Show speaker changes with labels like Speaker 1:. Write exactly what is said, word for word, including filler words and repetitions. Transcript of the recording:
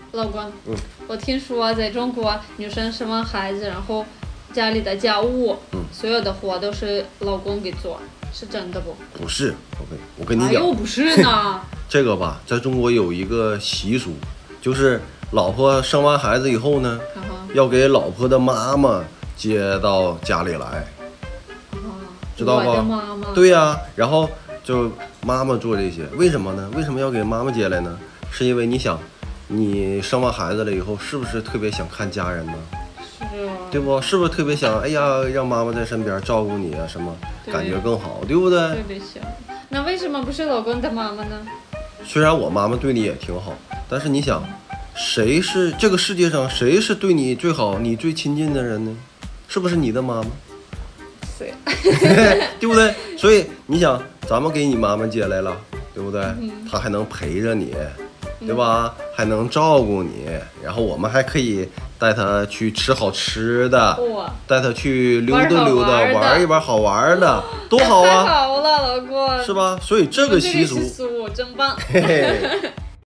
Speaker 1: 老公，
Speaker 2: 嗯，
Speaker 1: 我听说在中国女生生完孩子，然后家里的家务，
Speaker 2: 嗯，
Speaker 1: 所有的活都是老公给做，是真的不？
Speaker 2: 不是，我跟我跟你讲，
Speaker 1: 哎呦，不是呢。
Speaker 2: 这个吧，在中国有一个习俗，就是老婆生完孩子以后呢，
Speaker 1: 嗯哼
Speaker 2: 要给老婆的妈妈接到家里来，知道
Speaker 1: 我的
Speaker 2: 吧？
Speaker 1: 妈妈。
Speaker 2: 对呀、然后就妈妈做这些，为什么呢？为什么要给妈妈接来呢？是因为你想，你生完孩子了以后，是不是特别想看家人呢？
Speaker 1: 是啊。
Speaker 2: 对不？是不是特别想，哎呀，让妈妈在身边照顾你啊，什么
Speaker 1: 对
Speaker 2: 感觉更好，对不对？
Speaker 1: 特别想。那为什么不是老公的妈妈呢？
Speaker 2: 虽然我妈妈对你也挺好，但是你想，谁是这个世界上谁是对你最好、你最亲近的人呢？是不是你的妈妈？
Speaker 1: 对。
Speaker 2: 对不对？所以你想，咱们给你妈妈接来了，对不对？她还能陪着你，对吧？还能照顾你，然后我们还可以带她去吃好吃的，
Speaker 1: 哇，
Speaker 2: 带她去溜达溜达，
Speaker 1: 玩好玩的
Speaker 2: 玩一玩好玩的，多好
Speaker 1: 太
Speaker 2: 啊，
Speaker 1: 好了，老公。
Speaker 2: 是吧？所以这个习俗
Speaker 1: 这个习俗真棒。
Speaker 2: 嘿嘿